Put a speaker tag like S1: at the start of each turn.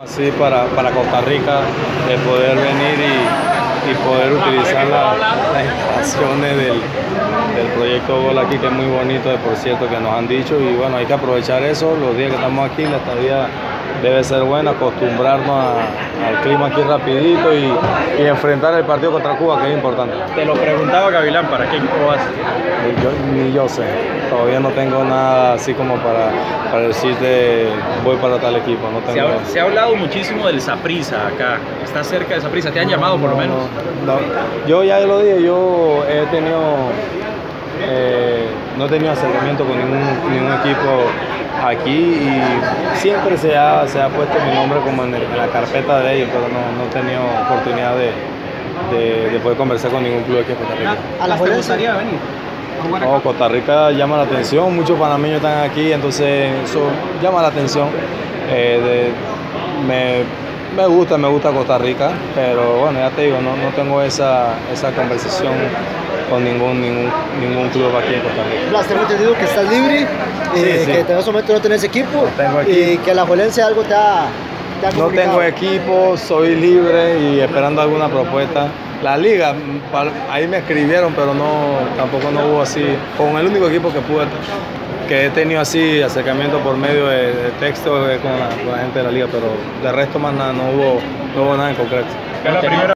S1: Así para Costa Rica, de poder venir y poder utilizar las instalaciones del proyecto Gol aquí, que es muy bonito, por cierto, que nos han dicho, y bueno, hay que aprovechar eso, los días que estamos aquí, la estadía debe ser buena, acostumbrarnos al clima aquí rapidito y enfrentar el partido contra Cuba, que es importante.
S2: Te lo preguntaba Gavilán, ¿para qué equipo vas?
S1: Ni yo sé, todavía no tengo nada así como para decirte voy para tal equipo. No tengo...
S2: Se ha hablado muchísimo del Saprissa acá, ¿estás cerca de Saprissa? ¿Te han llamado por lo menos?
S1: No. Yo ya lo dije, yo he tenido, no he tenido acercamiento con ningún equipo aquí y siempre se ha puesto mi nombre como en la carpeta de ellos, pero no he tenido oportunidad de poder conversar con ningún club aquí en Costa Rica.
S2: ¿A la ¿Te gustaría venir?
S1: No, Costa Rica llama la atención, muchos panameños están aquí, entonces eso llama la atención. Me gusta Costa Rica, pero bueno, ya te digo, no tengo esa conversación con ningún club aquí en Costa Rica.
S3: Blas, tengo entendido que estás libre,
S1: sí.
S3: que en este momento no tenés equipo, y que la Alajuelense algo te ha
S1: No tengo equipo, soy libre y esperando alguna propuesta. La liga, ahí me escribieron, pero tampoco no hubo así, con el único equipo que he tenido así acercamiento por medio de texto con la gente de la liga, pero de resto más nada, no hubo nada en concreto.